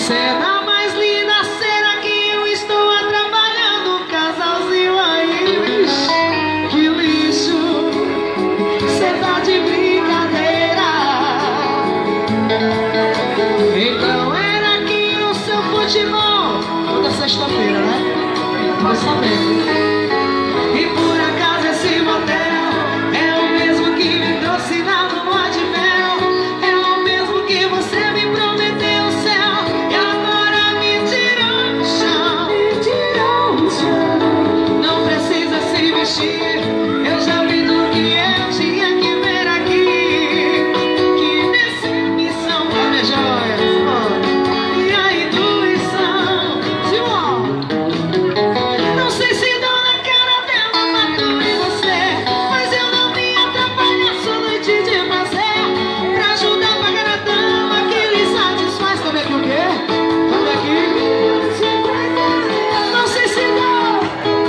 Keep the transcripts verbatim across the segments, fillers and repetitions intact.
Cena mais linda, será que eu estou atrapalhando um casalzinho aí? Ixi, que lixo, cê tá de brincadeira. Então era aqui o seu futebol, toda sexta-feira, né? Vai saber. E por acaso esse motel é o mesmo que me trouxe na lua de mel, é o mesmo que você me prometeu o céu e agora me tirou do chão. Me tirou do chão. Não precisa se vestir, eu já vi tudo que eu tinha que ver aqui. Que decepção pra minha joia, e a intuição de um. Não sei se dou na cara dela, mato em você, mas eu não me atrapalhar sua noite de prazer, pra ajudar a pagar a dama que lhe satisfaz. Como é que o quê? Como é que? Não sei se dou,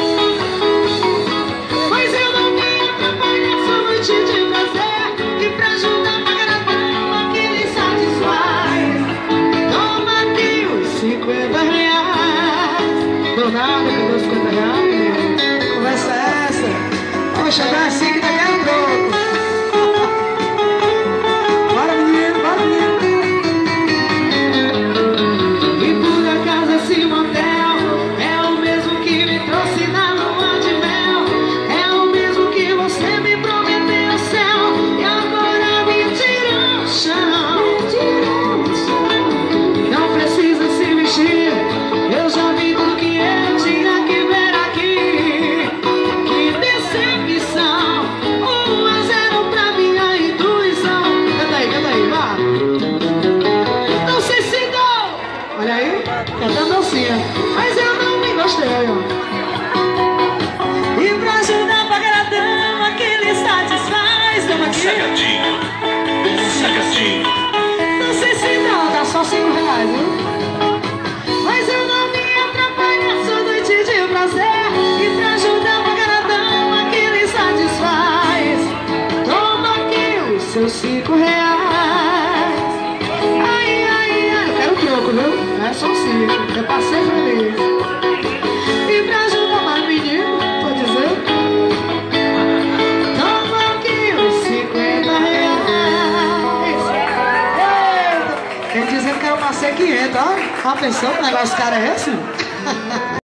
mas eu não me atrapalhar sua noite de prazer, e pra ajudar a pagar a dama que lhe satisfaz. Toma aqui os cinquenta reais. Do nada que deu cinquenta reais. Conversa é essa? Poxa, dá assim que daqui a pouco. Bora, menino, bora, menino. E por acaso esse motel é o mesmo que me trouxe na lua de mel, é o mesmo que você me prometeu o céu e agora me tirou do chão. Não precisa se vestir, eu já vi tudo que eu tinha que ver aqui. Que decepção, um a zero pra minha intuição. Canta aí, canta aí, vá. Não sei se dou, olha aí, cantando dancinha, mas eu não me gostei, ó. E pra ajudar a pagar a dama que lhe satisfaz, dama aqui. Sagadinho, sagadinho. Não sei se dá, dá só cinco reais, viu? Mas eu não me atrapalhar sua noite de prazer, e pra ajudar a pagar a dama que lhe satisfaz. Toma aqui os seus cinco reais. Ai, ai, ai, eu quero troco, viu? Não é só cinco, eu passei feliz. E pra ajudar mais menino, vou dizer, toma aqui os cinquenta reais. Eita, ele dizendo que eu passei quinhentos, ó. A pensão, que negócio cara é esse?